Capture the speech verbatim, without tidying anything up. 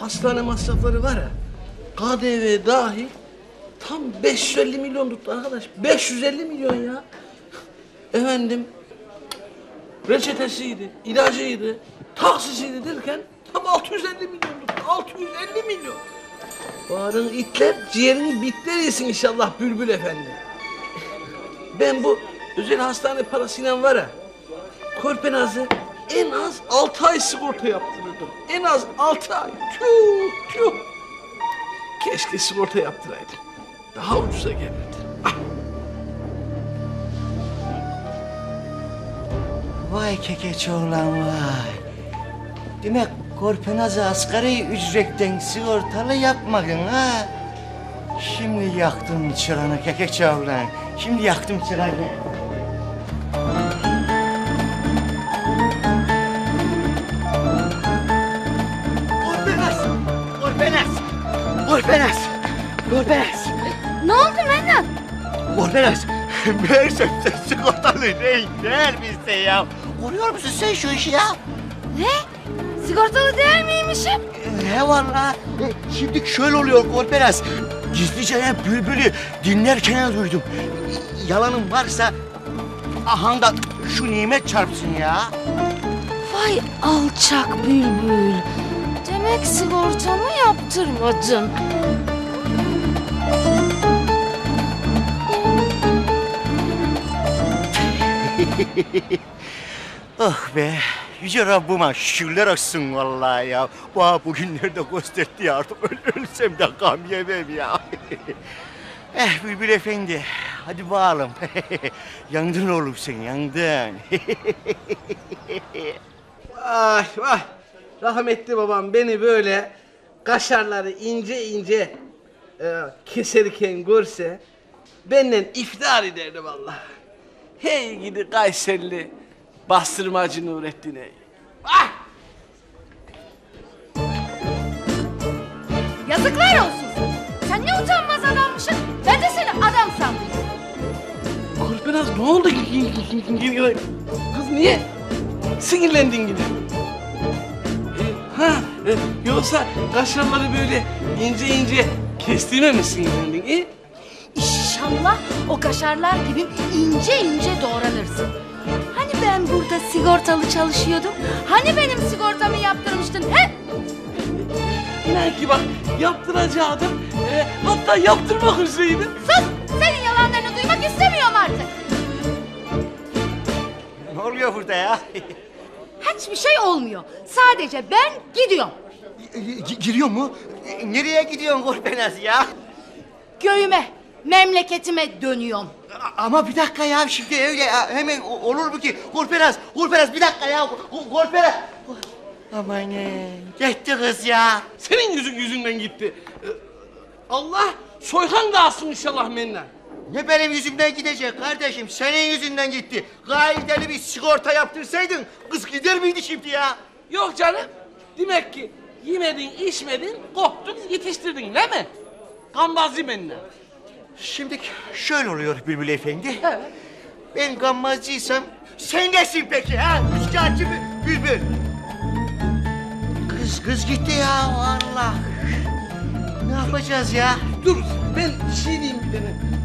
hastane masrafları var ya, K D V dahil tam beş yüz elli milyon tuttu arkadaş. beş yüz elli milyon ya. Efendim, reçetesiydi, ilacıydı, taksisiydi derken tam altı yüz elli milyon tuttu. altı yüz elli milyon. Bağrın itler, ciğerini bitler yesin inşallah Bülbül Efendi. Ben bu özel hastane parasıyla var ya, Korpenaz'ı en az altı ay sigorta yaptırırdım. En az altı ay. Tüh tüh. Keşke sigorta yaptıraydım. Daha ucuza gelirdi. Ah. Vay kekeç oğlan vay. Demek Korpenaz'ı asgari ücretten sigortalı yapmadın ha? Şimdi yaktım çıranı kekeç oğlan. Şimdi yaktım çıranı. Korpenaz! Korpenaz! Korpenaz! Korpenaz! Ne oldu Mennan? Korpenaz! Meğersem sen sigortalı değil, değer misin ya? Koruyor musun sen şu işi ya? Ne? Sigortalı değil miymişim? Ne vallahi? E, şimdi şöyle oluyor Korpenaz. Gizlice hep Bülbül'ü dinlerken duydum. Yalanım varsa ahanda şu nimet çarpsın ya. Vay alçak Bülbül. Demek sigortamı yaptırmadın. Oh be, yüce Rabbime şükürler olsun vallahi ya. Bana bugünlerde gösterdi ya, artık öl ölsem de gam yemem ya. Eh Bülbül Efendi, hadi bakalım. Yandın oğlum sen, yandın. Vay vay. Rahmetli babam beni böyle kaşarları ince ince e, keserken görse benden iftihar ederdi vallahi. Hey gidi Kayserili bastırmacı Nurettin hey. Ah! Yazıklar olsun sana. Sen ne utanmaz adammışsın. Ben de seni adam sandım. Korkmaz ne oldu? Kız niye sinirlendin gibi? E, ha, e, yoksa kaşarları böyle ince ince kestiğime mi sinirlendin? E? İnşallah o kaşarlar gibi ince ince doğranırsın. Hani ben burada sigortalı çalışıyordum? Hani benim sigortamı yaptırmıştın he? İnan ki bak yaptıracaktım. E, hatta yaptırmak üzereydim. Sus! Senin yalanlarını duymak istemiyorum artık. Ne oluyor burada ya? Hiçbir şey olmuyor. Sadece ben gidiyorum. G giriyor mu? E, nereye gidiyorsun Korpenaz ya? Köyüme, memleketime dönüyorum. A ama bir dakika ya, şimdi öyle ya, hemen olur mu ki? Korpenaz, Korpenaz bir dakika ya, Korpenaz. Aman ne, gitti kız ya. Senin yüzün yüzünden gitti. E, Allah soykan dağılsın inşallah Mennan. Ne benim yüzümden gidecek kardeşim, senin yüzünden gitti. Kaideli bir sigorta yaptırsaydın kız gider miydi şimdi ya? Yok canım. Demek ki yemedin, içmedin, koptun, yetiştirdin değil mi? Gambazcı Mennan. Şimdi şöyle oluyor Bülbül Efendi. Evet. Ben gammazcıysam sen nesin peki ha? Üçkağıtçı Bülbül. Kız kız gitti ya Allah. Ne yapacağız ya? Dur ben bir şey diyeyim bir tane.